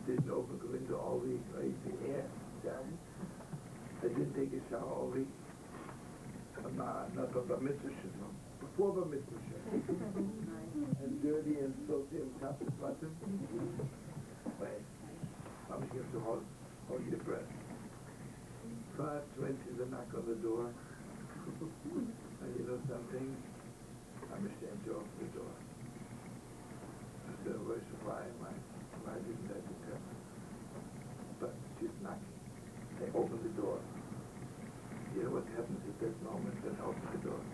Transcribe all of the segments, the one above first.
didn't open the window all week, right? The air down. I didn't take a shower all week. Not on Bar Mitzvah Shalom. Before Bar Mitzvah Shalom. And dirty and filthy and tough as button. Wait. I'm just going to hold your breath. 5:20 the knock on the door. And you know something? I'm ashamed to open the door. I said, why didn't I determine? But she's knocking. They open the door. You know what happens at that moment? Then I open the door.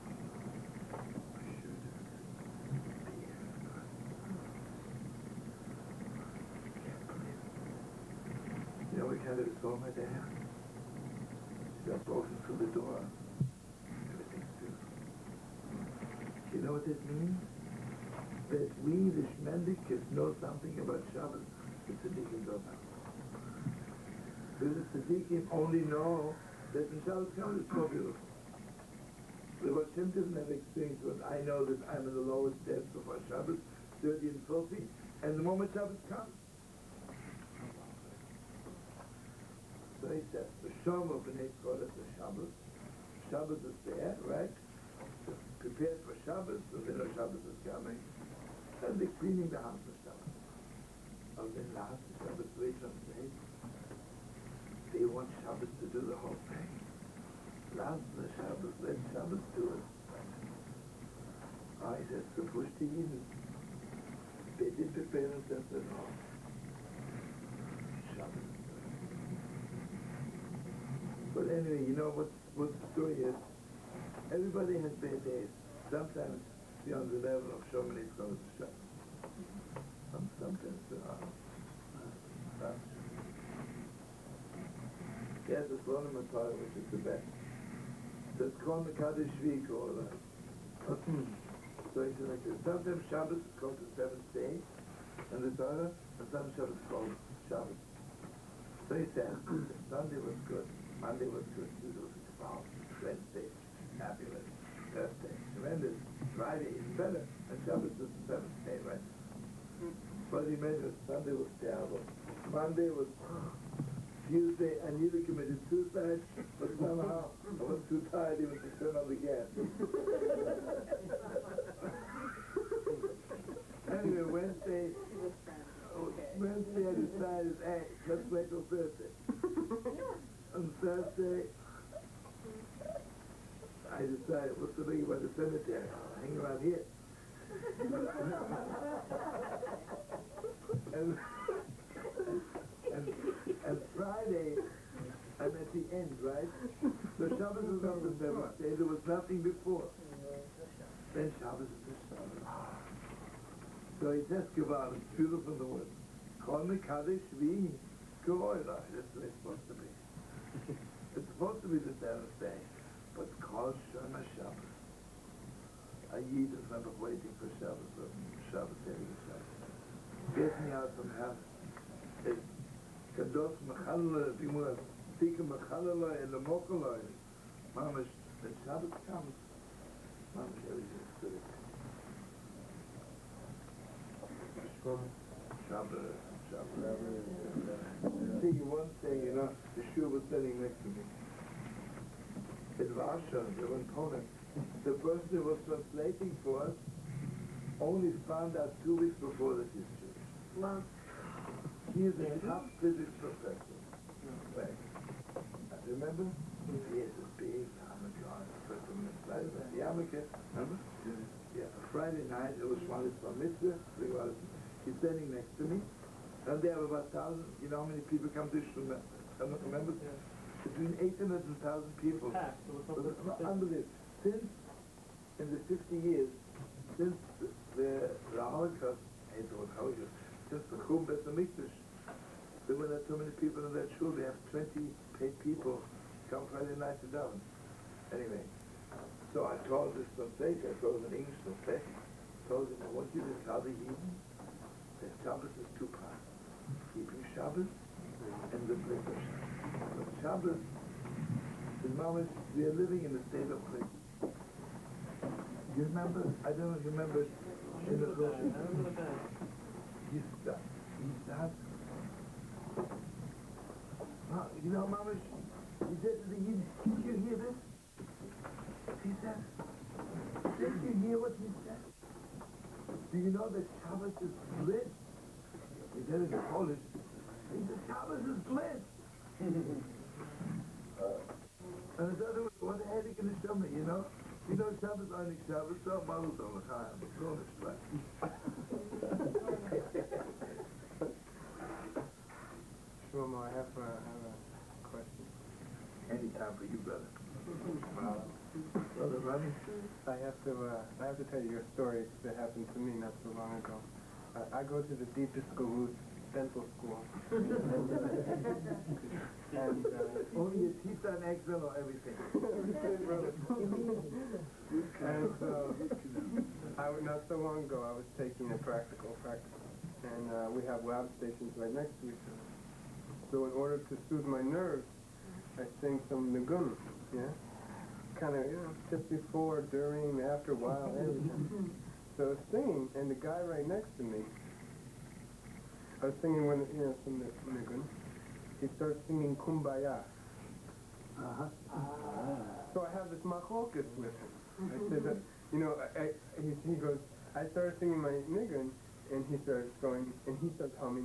You know what kind of a song I there? She just walking through the door. Everything's beautiful. You know what that means? That we, the Shmendikas, know something about Shabbos. The Tzaddikim don't know. Because the Tzaddikim only know that in Shabbos comes it's so beautiful. The Rosh Hashem doesn't have experience what I know that I'm in the lowest depths of our Shabbos, dirty and filthy, and the moment Shabbos comes. So he says, the Shom of B'nai Kodesh is Shabbos. Shabbos is there, right? So prepared for Shabbos, so they know Shabbos is coming. And they're cleaning the house for Shabbos. And then last Shabbos, wait on the they want Shabbos to do the whole thing. Last the Shabbos, let Shabbos do it. I said, so push the Eden. They did prepare themselves at all. Shabbos. But anyway, you know what the story is? Everybody has bad days. Sometimes beyond the level of Shomini it's called Shabbos. Sometimes there are. Yes, it's one of my part, which is the best. So it's called Mekadosh Shvi or so it's like this. Sometimes Shabbos is called the seventh day, and the Torah, and sometimes Shabbos is called Shabbos. So he said, Sunday was good, Monday was good, Tuesday was good, Wednesday, fabulous, Thursday, tremendous, Friday is better, and Shabbos is the seventh day, right? But he made it, Sunday was terrible, Monday was Tuesday, I nearly committed suicide, but somehow I was too tired even to turn on the gas. Anyway, Wednesday I decided, hey, let's wait till Thursday. On Thursday, I decided, what's the big about the cemetery? I'll hang around here. And Friday, I'm at the end, right? So Shabbos was not the seventh day, there was nothing before. Then Shabbos is the Shabbos. So he says, Gevar, it's beautiful in the word. Kol Mekadosh Shvi, Goyla. That's the way it's supposed to be. It's supposed to be the seventh day, but Kol Shema Shabbos. A Yid is not waiting for Shabbos, but Shabbos every Shabbos. Get me out from heaven. Kadosh Mechallah, Dimur, Tika Mechallah, and the Mokallah. Mamash, when Shabbos comes, Mamash, everything's good. Shabbos. See, one thing, you know, the Shul was sitting next to me. In Russia, they were in Poland. The person who was translating for us only found out 2 weeks before that he's Jewish. Wow. He is a top physics professor. Right. Remember? He has a big yarmulke on. The yarmulke, remember? Yeah, Friday night, it was one of Bar Mitzvah. He's standing next to me. And there were about 1,000, you know how many people come to Shul? Remember? Yeah. Between 800 and 1,000 people. Unbelievable. Since, in the 50 years, since the Holocaust, since the Chum Beit HaMikdash, there were not so many people in that shul. They have 20 paid people come Friday night to daven. Anyway, so I told this translator, I told an English translator, told him, I want you to tell the Yidden that Shabbos is 2 parts. Keeping Shabbos and the place of Shabbos. But Shabbos, in Mamash, we are living in a state of place. You remember? I don't know if you remember in the Rosh. He starts You know, Mama, he said to the Yiddish, did you hear this? He said, did you hear what he said? Do you know that Shabbos is split? He said it in Polish. He said, Shabbos is split. And in other words, what the heck are you going to show me, you know? You know, Shabbos only Shabbos, so Mazel Tov L'chaim. It's all this way. Shlomo, I have a question. Any time for you, brother. Brother Ronnie? I have to tell you a story that happened to me not so long ago. I go to the Deepest Galut dental school. and Only your teeth are excellent or everything. everything, brother. And not so long ago, I was taking a practical, and we have lab stations right next to each other. So in order to soothe my nerves, I sing some nigun, yeah? Kind of, just before, during, after, while, everything. So I was singing, and the guy right next to me, I was singing when, some nigun. He starts singing Kumbaya. So I have this machlokas with him. I said that, he goes, I started singing my nigun, and he starts going, and he starts humming,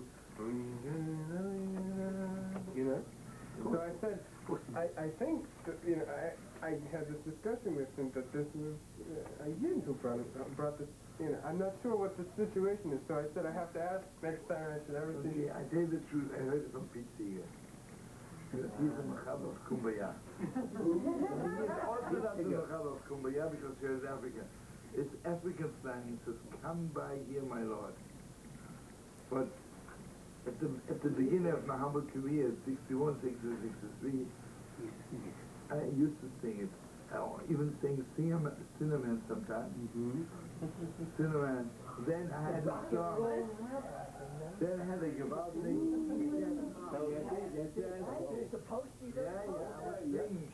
So I said, I think that, I had this discussion with him that this was a Yid who brought this, I'm not sure what the situation is, so I said I have to ask next time I should ever see. I tell you the truth, I heard it from Pete Seeger. He's a Machab of Kumbaya. He's also not the Machab of Kumbaya because here is Africa. It's African slang. He says, come by here, my Lord. But at the beginning of my humble career, 61, 62, 63, I used to sing it. I even sang Cinnamon sometimes. Cinnamon. Then I had a song. Then I had a Gavaldi. Yeah, I was singing.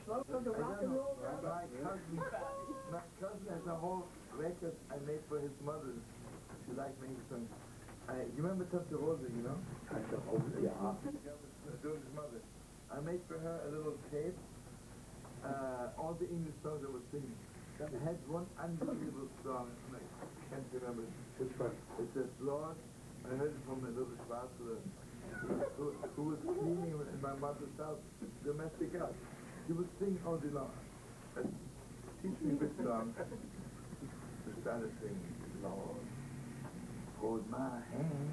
My cousin has a whole record I made for his mother. She liked making songs. You remember Tante Rosa, you know? Tante Rosa, yeah. Doing his mother. I made for her a little tape. All the English songs I was singing. I had one unbelievable song, I can't remember. Which one? It says, Lord, I heard it from a little Schwarzer who was cleaning in my mother's house, domestic house. She would sing all day long. Teach me this song. I started singing, Lord, hold my hand,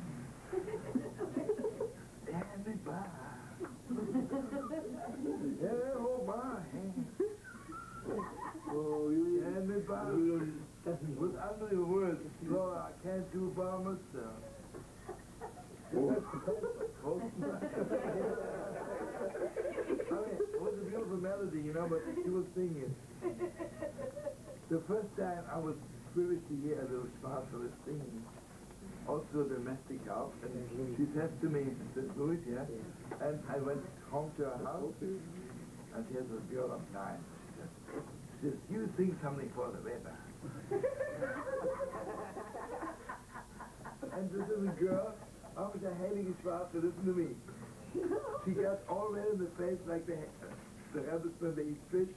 stand me by. Yeah, hold my hand. Oh, you hand me by. With ugly words, Lord, I can't do it by myself. Hold my hand. I mean, it was a beautiful melody, but she was singing it. The first time I was privileged to hear a little Schwarzer singing, also a domestic house, and she said to me, St. Louis, and I went home to her house, and she has a girl of 9. She says, you sing something for the Weber. And this little girl, after Heilige Schwarze, listen to me. She got all red in the face like the rabbits when they eat fish.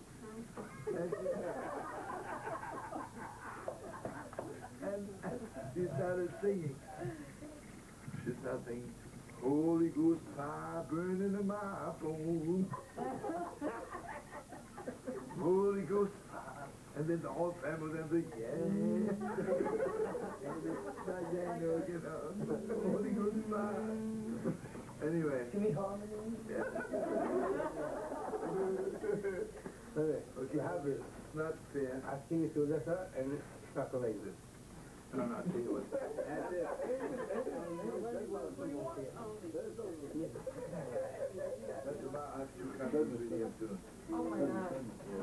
And she started singing. She started singing, Holy Ghost fire burning in my bones. Holy Ghost fire. And then the whole family then said, yeah. Holy Ghost fire. Anyway. Can we harmony? Yeah. Okay, have it. It's not fair. I sing it to Lessa and it's not like this. No, I'll tell you what. That's it. That's about us two countries we have to. Oh my God.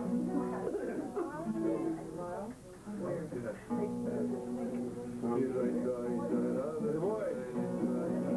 The boy.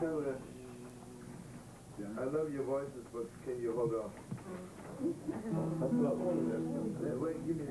I love your voices, but can you hold on? Wait, give me